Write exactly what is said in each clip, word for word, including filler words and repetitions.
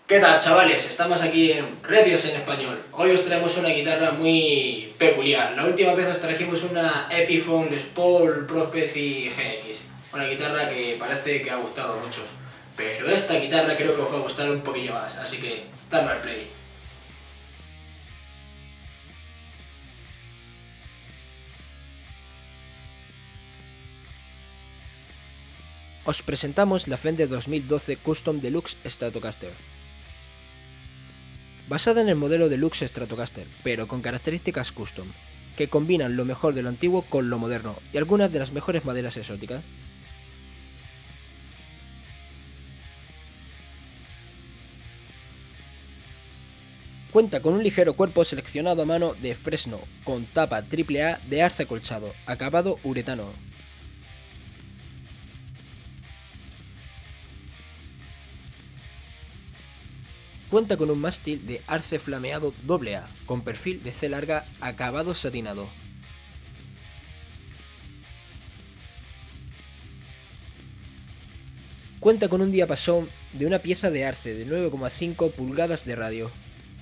¿Qué tal, chavales? Estamos aquí en Reviews en Español. Hoy os traemos una guitarra muy peculiar. La última vez os trajimos una Epiphone Les Paul Prophecy G X. Una guitarra que parece que ha gustado a muchos. Pero esta guitarra creo que os va a gustar un poquillo más, así que dadme al play. Os presentamos la Fender dos mil doce Custom Deluxe Stratocaster. Basada en el modelo Deluxe Stratocaster, pero con características custom, que combinan lo mejor de lo antiguo con lo moderno y algunas de las mejores maderas exóticas. Cuenta con un ligero cuerpo seleccionado a mano de fresno, con tapa triple A de arce acolchado, acabado uretano. Cuenta con un mástil de arce flameado doble A, con perfil de C larga, acabado satinado. Cuenta con un diapasón de una pieza de arce de nueve coma cinco pulgadas de radio.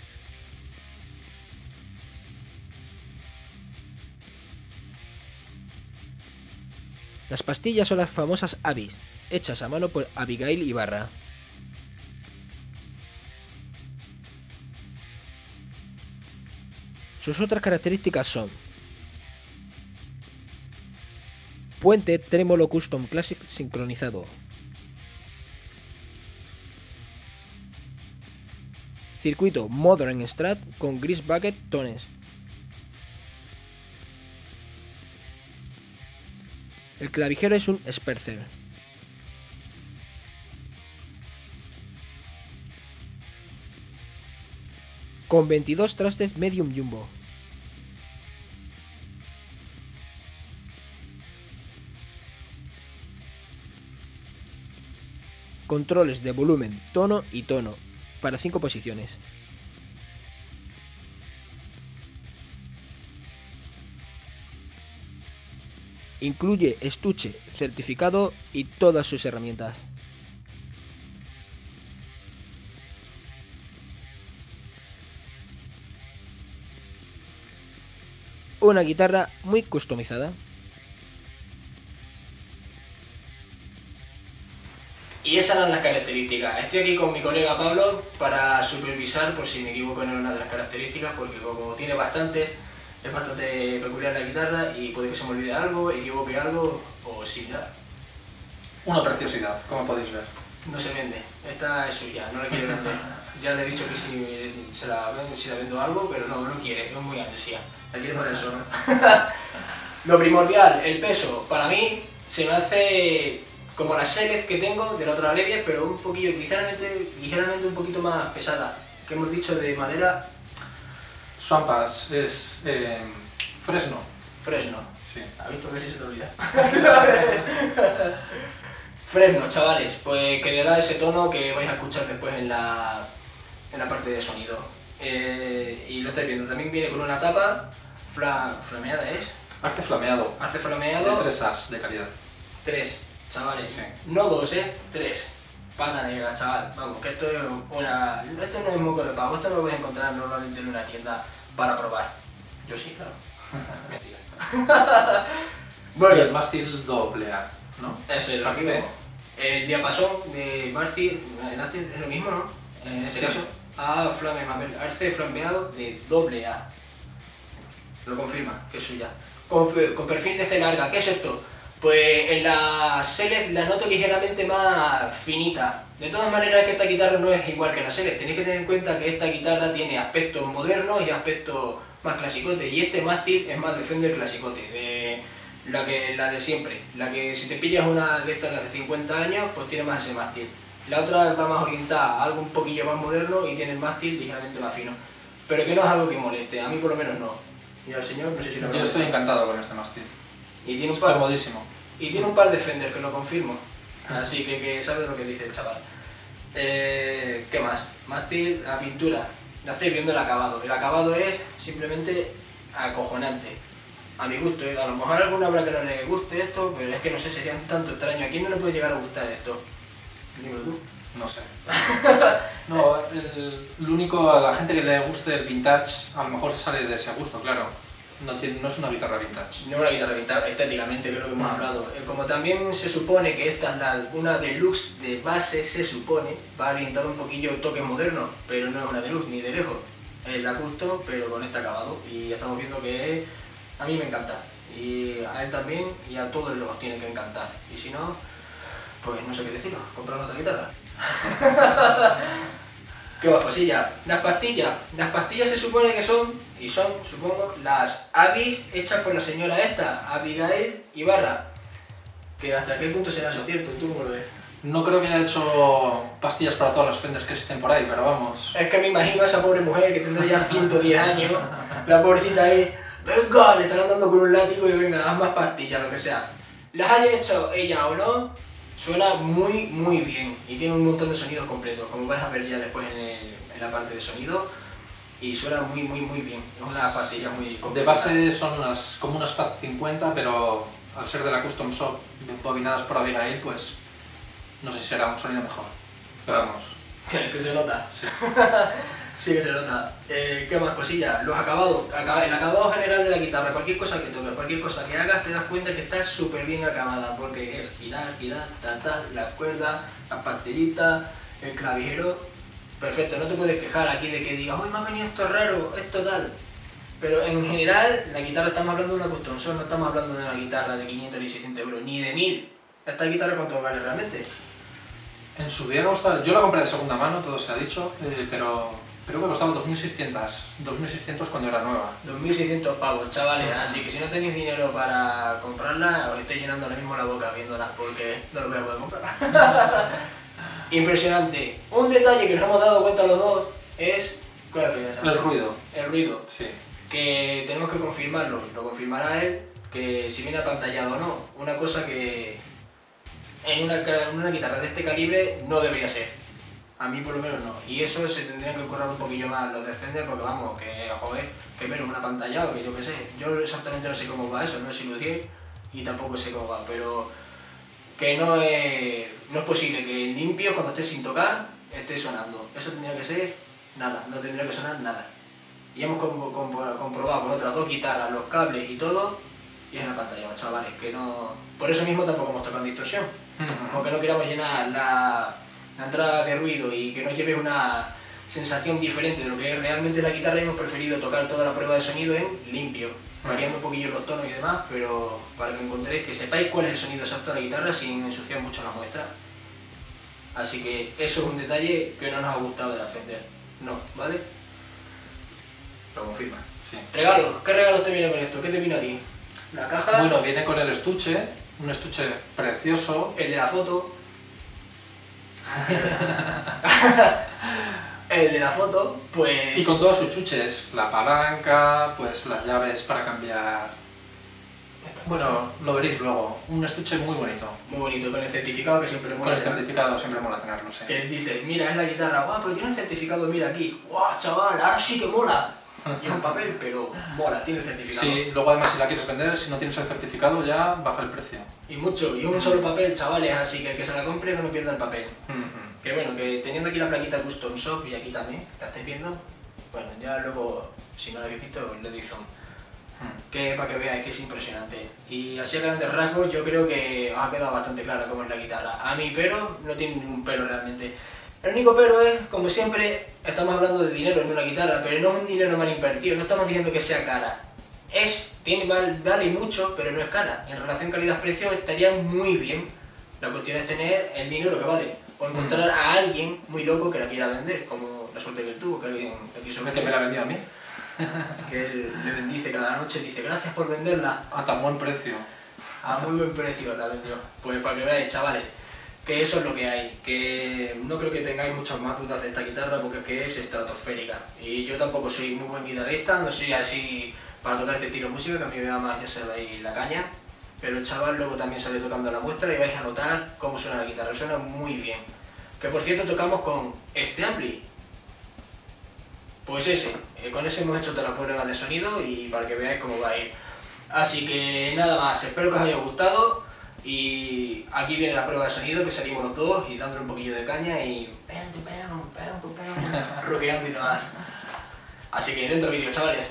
Las pastillas son las famosas Avis, hechas a mano por Abigail Ibarra. Sus otras características son puente trémolo Custom Classic sincronizado, circuito Modern Strat con Grease Bucket Tones, el clavijero es un Spercer, con veintidós trastes medium jumbo. Controles de volumen, tono y tono, para cinco posiciones. Incluye estuche, certificado y todas sus herramientas. Una guitarra muy customizada. Y esas eran las características. Estoy aquí con mi colega Pablo para supervisar por si me equivoco en una de las características, porque como tiene bastantes, es bastante peculiar la guitarra y puede que se me olvide algo, equivoque algo o similar. Una preciosidad, como podéis ver. No se vende, esta es suya, no la quiere vender. Ya le he dicho que si, se la, si la vendo algo, pero no, no quiere, es muy ansia. La quiere para eso, ¿no? Lo primordial, el peso, para mí se me hace como la Select que tengo de la otra Review, pero un poquillo, ligeramente, ligeramente un poquito más pesada, que hemos dicho de madera. Swampas es eh, fresno. Fresno. Sí. ¿Has visto que si se te olvida? Fresno, chavales, pues que le da ese tono que vais a escuchar después en la, en la parte de sonido. Eh, y lo estáis viendo, también viene con una tapa fla, flameada, ¿es? Arce flameado. Arce flameado. De tres as de calidad. Tres, chavales. Sí. No dos, ¿eh? Tres. Pata negra, chaval. Vamos, que esto es una... Esto no es moco de pavo, esto no lo vais a encontrar normalmente en una tienda para probar. Yo sí, claro. Mentira. Bueno, y el mástil doble A, ¿no? Eso es lo Arce. mismo. El diapasón de mástil, el mástil es lo mismo, ¿no? En este Sí. caso, A flame, arce flambeado de doble A. Lo confirma, que es suya. Con, con perfil de C larga, ¿qué es esto? Pues en la Select la noto ligeramente más finita. De todas maneras, que esta guitarra no es igual que la Select. Tenéis que tener en cuenta que esta guitarra tiene aspectos modernos y aspectos más clasicotes. Y este mástil es más de Fender clasicote, de la, que, la de siempre. La que si te pillas una de estas de hace cincuenta años, pues tiene más ese mástil. La otra va más orientada a algo un poquillo más moderno y tiene el mástil ligeramente más fino. Pero que no es algo que moleste, a mí por lo menos no. Y al señor, no sé si lo Yo estoy encantado con este mástil. Y tiene un Es par, comodísimo. y tiene un par de Fender, que lo confirmo. Así que, que sabe lo que dice el chaval. Eh, ¿Qué más? Mástil, la pintura. Ya estáis viendo el acabado. El acabado es simplemente acojonante. A mi gusto, ¿eh? A lo mejor a alguna habrá que no le guste esto, pero es que no sé, sería un tanto extraño. ¿A quién no le puede llegar a gustar esto? Dímelo tú. No sé. No, el, el único, a la gente que le guste el vintage, a lo mejor se sale de ese gusto, claro. No, tiene, no es una guitarra vintage. No es una guitarra vintage, estéticamente, que es lo que hemos hablado. Eh, Como también se supone que esta es la, una deluxe de base, se supone, va orientada un poquillo a toques modernos, pero no es una deluxe ni de lejos. Es la custom, pero con este acabado. Y ya estamos viendo que a mí me encanta. Y a él también, y a todos los tiene que encantar. Y si no, pues no sé qué deciros, comprar otra guitarra. ¿Qué más cosilla? Las pastillas. Las pastillas se supone que son, y son, supongo, las Abis hechas por la señora esta, Abigail Ibarra. Que hasta qué punto será eso cierto, ¿tú cómo lo ves? No creo que haya hecho pastillas para todas las Fenders que existen por ahí, pero vamos. Es que me imagino a esa pobre mujer que tendrá ya ciento diez años, la pobrecita ahí, venga, le estarán dando con un látigo y venga, haz más pastillas, lo que sea. Las haya hecho ella o no, suena muy, muy bien y tiene un montón de sonidos completos, como vais a ver ya después en, el, en la parte de sonido, y suena muy, muy, muy bien. Es una pastilla muy completa. De base son unas, como unas F A T cincuenta, pero al ser de la Custom Shop, bobinadas por Abigail, pues no sé si será un sonido mejor. Pero vamos. Que se nota. Sí. Sí que se nota. Eh, ¿Qué más cosillas? Los acabados. Acab el acabado general de la guitarra, cualquier cosa que toques, cualquier cosa que hagas, te das cuenta que está súper bien acabada, porque es girar, girar, tal, tal, las cuerdas, las pastillitas, el clavijero. Perfecto, no te puedes quejar aquí de que digas, uy, me ha venido esto raro, esto tal. Pero en general, la guitarra estamos hablando de una custom shop, no estamos hablando de una guitarra de quinientos ni seiscientos euros, ni de mil. ¿Esta guitarra cuánto vale realmente? En su día costaba, yo la compré de segunda mano, todo se ha dicho, eh, pero creo que costaba dos mil seiscientos cuando era nueva. dos mil seiscientos pavos, chavales, así que si no tenéis dinero para comprarla, os estoy llenando ahora mismo la boca viéndolas porque no lo voy a poder comprar. Impresionante. Un detalle que nos hemos dado cuenta los dos es... ¿Cuál es el El ruido. El ruido. Sí. Que tenemos que confirmarlo, lo confirmará él, que si viene apantallado o no. Una cosa que en una, en una guitarra de este calibre no debería ser. A mí por lo menos no. Y eso se tendría que currar un poquillo más los de Fender porque vamos, que joder, que menos un apantallado, que yo qué sé. Yo exactamente no sé cómo va eso, no sé lucir y tampoco sé cómo va, pero que no es, no es posible que limpio cuando esté sin tocar esté sonando. Eso tendría que ser nada, no tendría que sonar nada. Y hemos comp comp comprobado con otras dos guitarras, los cables y todo, y es una pantalla, chavales, que no... Por eso mismo tampoco hemos tocado en distorsión, porque no queramos llenar la, la entrada de ruido y que nos lleve una sensación diferente de lo que es realmente la guitarra, y hemos preferido tocar toda la prueba de sonido en limpio, variando un poquillo los tonos y demás, pero para que encontréis, que sepáis cuál es el sonido exacto de la guitarra sin ensuciar mucho la muestra. Así que eso es un detalle que no nos ha gustado de la Fender, no, ¿vale? Lo confirma. Sí. Regalos, ¿qué regalos te viene con esto? ¿Qué te vino a ti? La caja, Bueno, viene con el estuche, un estuche precioso. el de la foto, el de la foto, pues... Y con todos sus chuches, la palanca, pues las llaves para cambiar. Bueno, lo veréis luego. Un estuche muy bonito. Muy bonito, con el certificado que siempre Con mola. el certificado siempre mola tenerlo, sí. Que les dice, mira, es la guitarra, guau, pero tiene el certificado, mira aquí. Guau, chaval, ahora sí que mola. Lleva un papel, pero mola, tiene el certificado. Sí, luego además si la quieres vender, si no tienes el certificado ya baja el precio. Y mucho, y un solo papel, chavales, así que el que se la compre no pierda el papel. Uh-huh. Que bueno, que teniendo aquí la plaquita Custom Shop y aquí también, ¿la estáis viendo? Bueno, ya luego, si no la habéis visto, le doy zoom. Uh-huh. Que para que veáis que es impresionante. Y así a grandes rasgos yo creo que os ha quedado bastante clara cómo es la guitarra. A mi pero no tiene ningún pero realmente. El único pero es, como siempre, estamos hablando de dinero en una guitarra, pero no es un dinero mal invertido, no estamos diciendo que sea cara. Es, tiene, vale, vale mucho, pero no es cara. En relación calidad-precio estaría muy bien. La cuestión es tener el dinero que vale. O encontrar a alguien muy loco que la quiera vender, como la suerte que él tuvo, que alguien le quiso ¿Que me la vendió a mí? Que él le bendice cada noche, dice gracias por venderla. A tan buen precio. A muy buen precio la vendió. Pues para que veáis, chavales, que eso es lo que hay. Que no creo que tengáis muchas más dudas de esta guitarra porque es que es estratosférica. Y yo tampoco soy muy buen guitarrista, no soy así para tocar este estilo de música, que a mí me va más, ya sabéis, la caña. Pero el chaval luego también sale tocando la muestra y vais a notar cómo suena la guitarra. Suena muy bien. Que por cierto tocamos con este ampli. Pues ese, eh, con ese hemos hecho toda la prueba de sonido y para que veáis cómo va a ir. Así que nada más, espero que os haya gustado Y aquí viene la prueba de sonido, que salimos los dos y dándole un poquillo de caña y... ruqueando y demás. Así que dentro vídeo, chavales.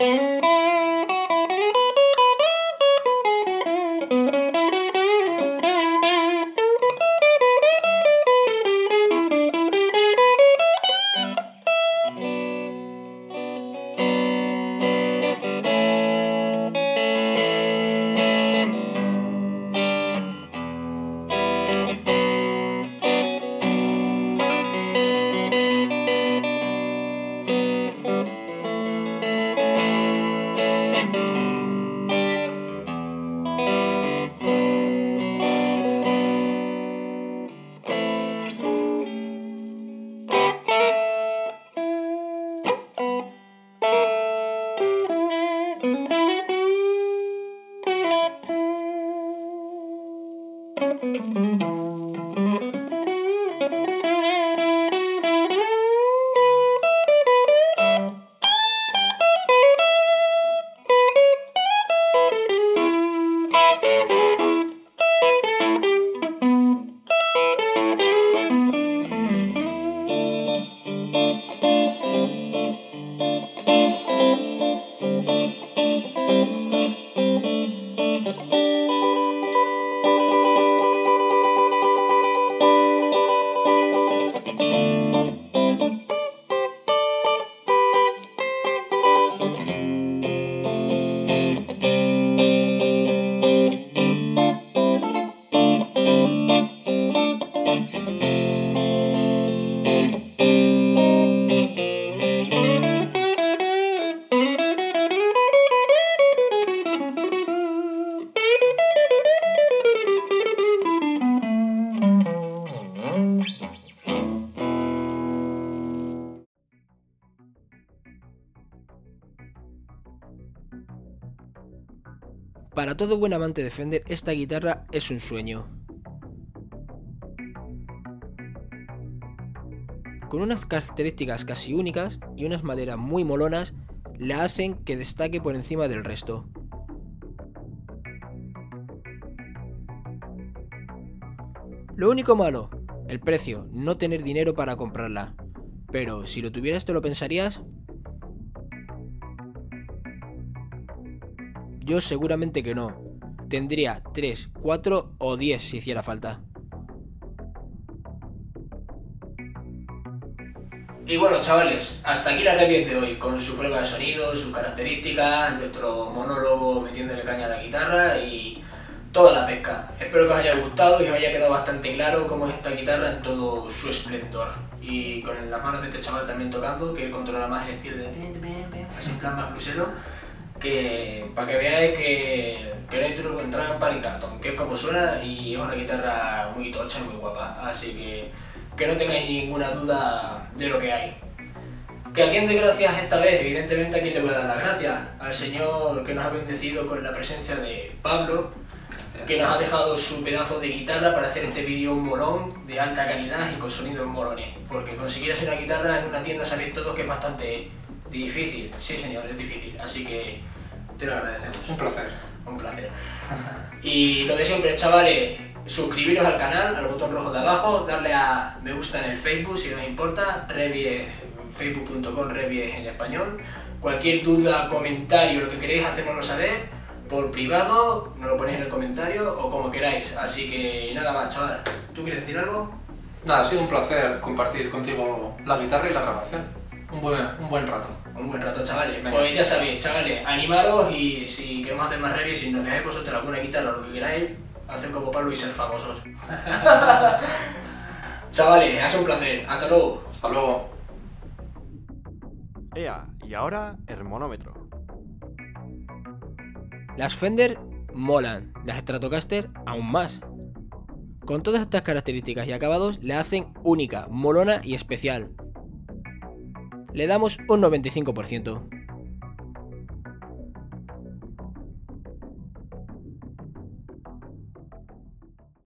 Para todo buen amante de Fender, esta guitarra es un sueño. Con unas características casi únicas y unas maderas muy molonas, la hacen que destaque por encima del resto. Lo único malo, el precio, no tener dinero para comprarla. Pero si lo tuvieras, ¿te lo pensarías? Yo seguramente que no. Tendría tres, cuatro o diez si hiciera falta. Y bueno, chavales, hasta aquí la review de hoy, con su prueba de sonido, sus características, nuestro monólogo metiéndole caña a la guitarra y toda la pesca. Espero que os haya gustado y os haya quedado bastante claro cómo es esta guitarra en todo su esplendor. Y con las manos de este chaval también tocando, que él controla más el estilo de... así en plan más blusero, que para que veáis que, que no hay truco en trampa ni cartón, que es como suena y es una guitarra muy tocha y muy guapa. Así que... que no tengáis ninguna duda de lo que hay. ¿Que a quién doy gracias esta vez? Evidentemente a quién le voy a dar las gracias. Al señor que nos ha bendecido con la presencia de Pablo, gracias, que nos ha dejado su pedazo de guitarra para hacer este vídeo un molón de alta calidad y con sonidos molones. Porque conseguir hacer una guitarra en una tienda sabéis todos que es bastante difícil. Sí señor, es difícil. Así que te lo agradecemos. Un placer. Un placer. Y lo de siempre, chavales. Suscribiros al canal, al botón rojo de abajo, darle a me gusta en el Facebook si no os importa, Revies, facebook punto com, Revies en español. Cualquier duda, comentario, lo que queréis, hacérnoslo saber por privado, nos lo ponéis en el comentario o como queráis. Así que nada más, chaval. ¿Tú quieres decir algo? Nada, ha sido un placer compartir contigo la guitarra y la grabación. Un buen, un buen rato. Un buen rato, chavales. Venga. Pues ya sabéis, chavales, animaros y si queremos hacer más reviews, si nos dejáis vosotros alguna guitarra o lo que queráis, hacer como Pablo y ser famosos. Chavales, ha sido un placer. Hasta luego. Hasta luego. Ea, y ahora el monómetro. Las Fender molan, las Stratocaster aún más. Con todas estas características y acabados la hacen única, molona y especial. Le damos un noventa y cinco por ciento.